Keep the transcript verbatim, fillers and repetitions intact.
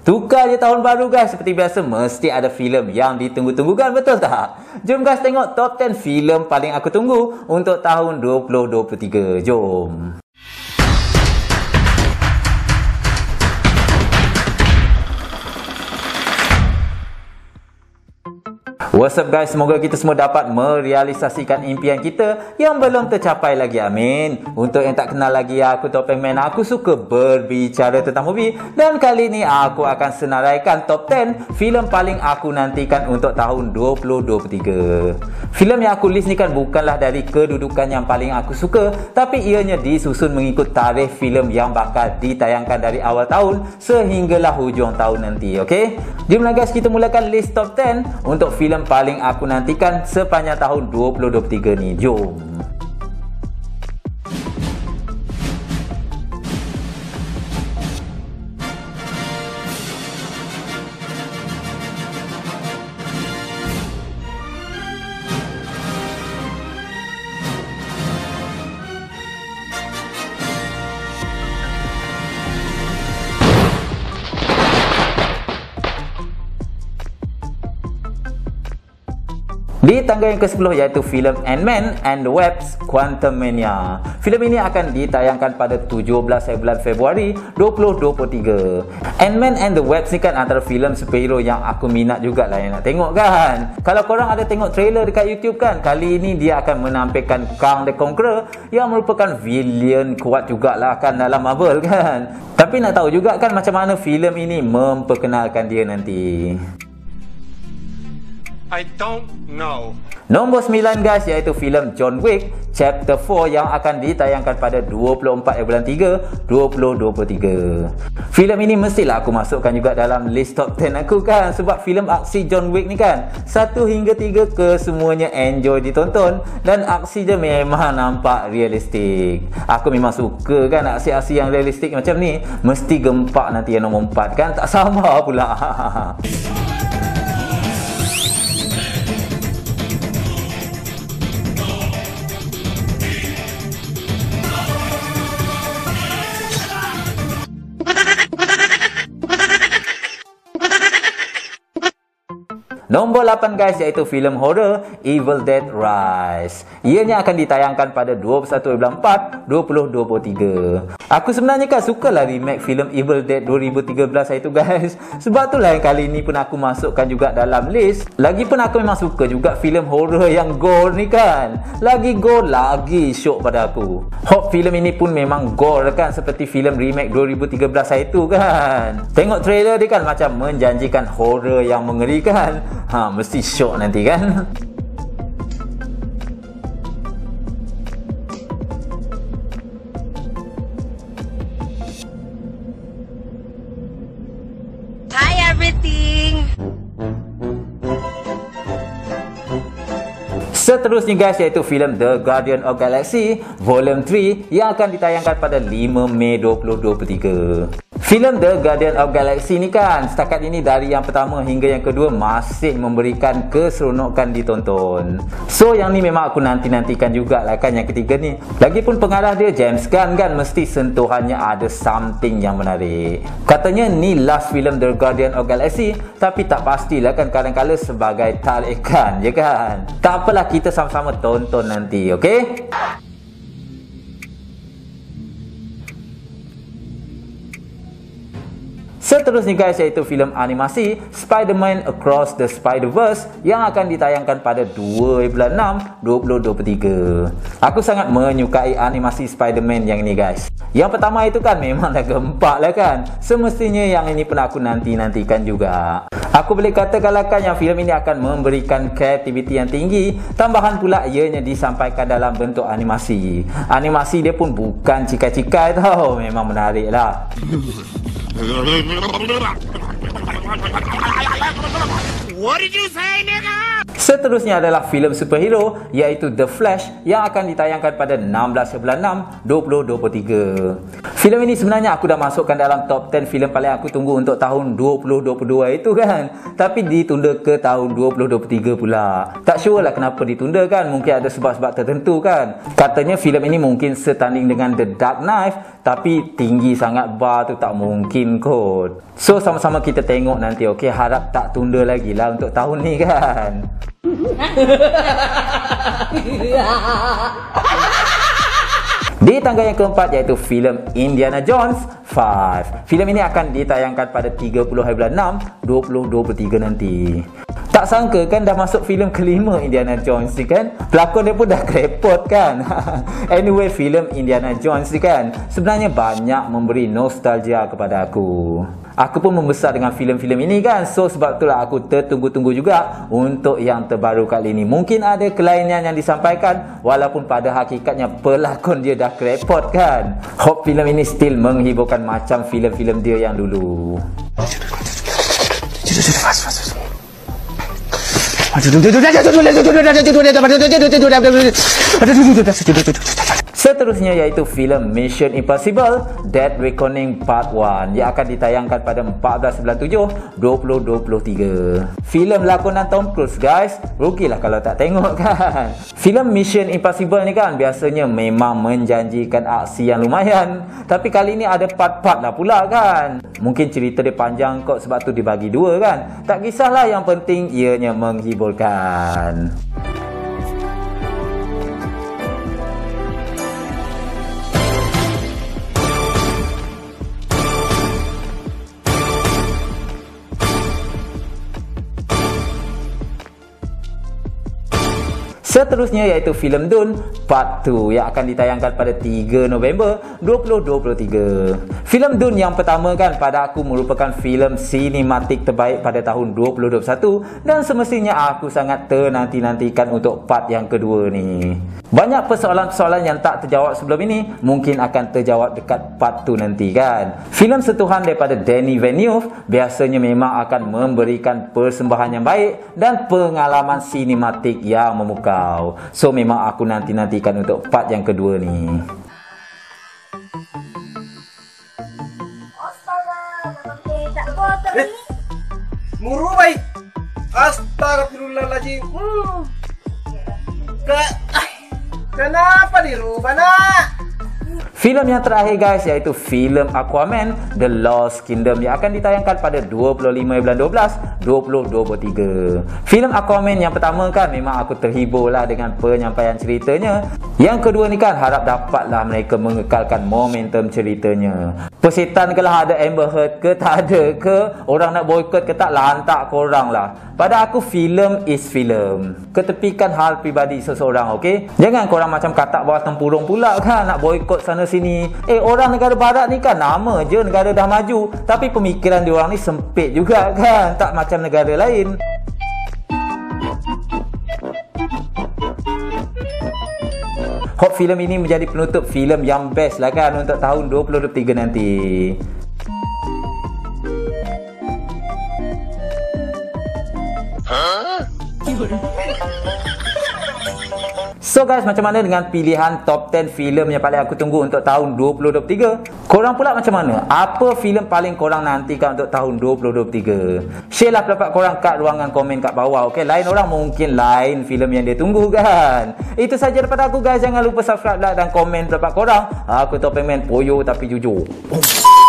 Tukar je tahun baru guys, seperti biasa mesti ada filem yang ditunggu-tunggu kan, betul tak? Jom guys tengok top ten filem paling aku tunggu untuk tahun dua ribu dua puluh tiga. Jom. What's up guys, semoga kita semua dapat merealisasikan impian kita yang belum tercapai lagi, amin. Untuk yang tak kenal lagi, aku Topeng Man. Aku suka berbicara tentang movie, dan kali ni aku akan senaraikan top ten filem paling aku nantikan untuk tahun dua ribu dua puluh tiga. Filem yang aku list ni kan bukanlah dari kedudukan yang paling aku suka, tapi ianya disusun mengikut tarikh filem yang bakal ditayangkan dari awal tahun sehinggalah hujung tahun nanti, okey? Jomlah guys, kita mulakan list top ten untuk filem paling aku nantikan sepanjang tahun dua ribu dua puluh tiga ni. Jom. Di tangga yang kesepuluh iaitu filem Ant-Man and the Wasp: Quantumania. Filem ini akan ditayangkan pada tujuh belas bulan Februari dua ribu dua puluh tiga. Ant-Man and the Wasp ni kan antara filem superhero yang aku minat jugalah yang nak tengok kan. Kalau korang ada tengok trailer dekat YouTube kan, kali ini dia akan menampilkan Kang the Conqueror yang merupakan villain kuat jugalah kan dalam Marvel kan. Tapi nak tahu juga kan macam mana filem ini memperkenalkan dia nanti. I don't know. Nombor sembilan guys iaitu filem John Wick Chapter empat yang akan ditayangkan pada dua puluh empat bulan tiga dua ribu dua puluh tiga. Filem ini mestilah aku masukkan juga dalam list top ten aku kan, sebab filem aksi John Wick ni kan satu hingga tiga kesemuanya enjoy ditonton dan aksi dia memang nampak realistik. Aku memang suka kan aksi-aksi yang realistik macam ni, mesti gempak nanti yang nombor empat kan, tak sabar pula. Nombor lapan guys iaitu filem horror Evil Dead Rise. Ianya akan ditayangkan pada dua puluh satu bulan empat dua ribu dua puluh tiga. Aku sebenarnya kan sukalah remake filem Evil Dead dua ribu tiga belas itu guys. Sebab itulah yang kali ni pun aku masukkan juga dalam list. Lagipun aku memang suka juga filem horror yang gore ni kan. Lagi gore lagi syok pada aku. Hope filem ini pun memang gore kan, seperti filem remake dua ribu tiga belas itu kan. Tengok trailer dia kan macam menjanjikan horror yang mengerikan. Ha, mesti syok nanti kan. Hi everything. Seterusnya guys iaitu filem The Guardian of Galaxy Volume tiga yang akan ditayangkan pada lima Mei dua ribu dua puluh tiga. Filem The Guardian of Galaxy ni kan setakat ini dari yang pertama hingga yang kedua masih memberikan keseronokan ditonton. So yang ni memang aku nanti-nantikan jugalah kan yang ketiga ni. Lagipun pengarah dia James Gunn kan, mesti sentuhannya ada something yang menarik. Katanya ni last filem The Guardian of Galaxy, tapi tak pastilah kan, kadang-kadang sebagai tarikan je kan. Tak apalah, kita sama-sama tonton nanti, okey? Seterusnya guys iaitu filem animasi Spider-Man Across the Spider-Verse yang akan ditayangkan pada dua bulan enam dua ribu dua puluh tiga. Aku sangat menyukai animasi Spider-Man yang ini guys. Yang pertama itu kan memang dah gempak lah kan. Semestinya yang ini pun aku nanti-nantikan juga. Aku boleh katakanlah kan yang filem ini akan memberikan kreativiti yang tinggi. Tambahan pula ianya disampaikan dalam bentuk animasi. Animasi dia pun bukan cikai-cikai tau. Memang menarik lah. What did you say, nigga? Seterusnya adalah filem superhero iaitu The Flash yang akan ditayangkan pada enam belas bulan enam dua ribu dua puluh tiga. Filem ini sebenarnya aku dah masukkan dalam top sepuluh filem paling aku tunggu untuk tahun dua ribu dua puluh dua itu kan. Tapi ditunda ke tahun dua ribu dua puluh tiga pula. Tak sure lah kenapa ditunda kan. Mungkin ada sebab-sebab tertentu kan. Katanya filem ini mungkin setanding dengan The Dark Knight, tapi tinggi sangat bar tu tak mungkin kot. So sama-sama kita tengok nanti, okey. Harap tak tunda lagi lah untuk tahun ni kan. Di tangga yang keempat iaitu filem Indiana Jones lima. Filem ini akan ditayangkan pada tiga puluh hari bulan enam dua ribu dua puluh tiga nanti. Tak sangka kan dah masuk filem kelima Indiana Jones ni kan. Pelakon dia pun dah kerepot kan. Anyway, filem Indiana Jones ni kan sebenarnya banyak memberi nostalgia kepada aku. Aku pun membesar dengan filem-filem ini kan. So sebab itulah aku tertunggu-tunggu juga untuk yang terbaru kali ini. Mungkin ada kelainan yang disampaikan walaupun pada hakikatnya pelakon dia dah kerepot kan. Hope filem ini still menghiburkan macam filem-filem dia yang dulu. Seterusnya iaitu filem Mission Impossible Dead Reckoning Part one yang akan ditayangkan pada empat belas bulan tujuh dua ribu dua puluh tiga. Filem lakonan Tom Cruise guys, rugilah kalau tak tengok kan. Filem Mission Impossible ni kan biasanya memang menjanjikan aksi yang lumayan, tapi kali ni ada part-part lah pula kan. Mungkin cerita dia panjang kot sebab tu dibagi dua kan. Tak kisahlah, yang penting ianya menghiburkan. Seterusnya iaitu filem Dune Part two yang akan ditayangkan pada tiga November dua ribu dua puluh tiga. Filem Dune yang pertama kan pada aku merupakan filem sinematik terbaik pada tahun dua ribu dua puluh satu dan semestinya aku sangat ternanti-nantikan untuk part yang kedua ni. Banyak persoalan-persoalan yang tak terjawab sebelum ini mungkin akan terjawab dekat part two nanti kan. Filem sentuhan daripada Denis Villeneuve biasanya memang akan memberikan persembahan yang baik dan pengalaman sinematik yang memukau. So memang aku nanti-nantikan untuk part yang kedua ni. Eh, muru baik. Astagfirullahaladzim. Hmm. Ke, ah, kenapa dirubah nak? Filem yang terakhir guys iaitu filem Aquaman The Lost Kingdom yang akan ditayangkan pada dua puluh lima bulan dua belas dua ribu dua puluh tiga. Filem Aquaman yang pertama kan memang aku terhibur lah dengan penyampaian ceritanya. Yang kedua ni kan harap dapatlah mereka mengekalkan momentum ceritanya. Persetan ke lah ada Amber Heard ke tak ada ke, orang nak boykot ke tak, lantak korang lah. Pada aku filem is filem. Ketepikan hal pribadi seseorang, okey? Jangan korang macam katak bawah tempurung pula kan nak boykot sana sini. Eh, orang negara barat ni kan nama je negara dah maju, tapi pemikiran diorang ni sempit juga kan, tak macam negara lain. Hope filem ini menjadi penutup filem yang best lah kan untuk tahun dua ribu dua puluh tiga nanti. Huh? So guys, macam mana dengan pilihan top sepuluh filem yang paling aku tunggu untuk tahun dua ribu dua puluh tiga? Korang pula macam mana? Apa filem paling korang nantikan untuk tahun dua ribu dua puluh tiga? Share lah pendapat korang kat ruangan komen kat bawah, okay? Lain orang mungkin lain filem yang dia tunggu kan? Itu saja daripada aku guys. Jangan lupa subscribe, like dan komen pendapat korang. Aku Topeng Man, poyo tapi jujur.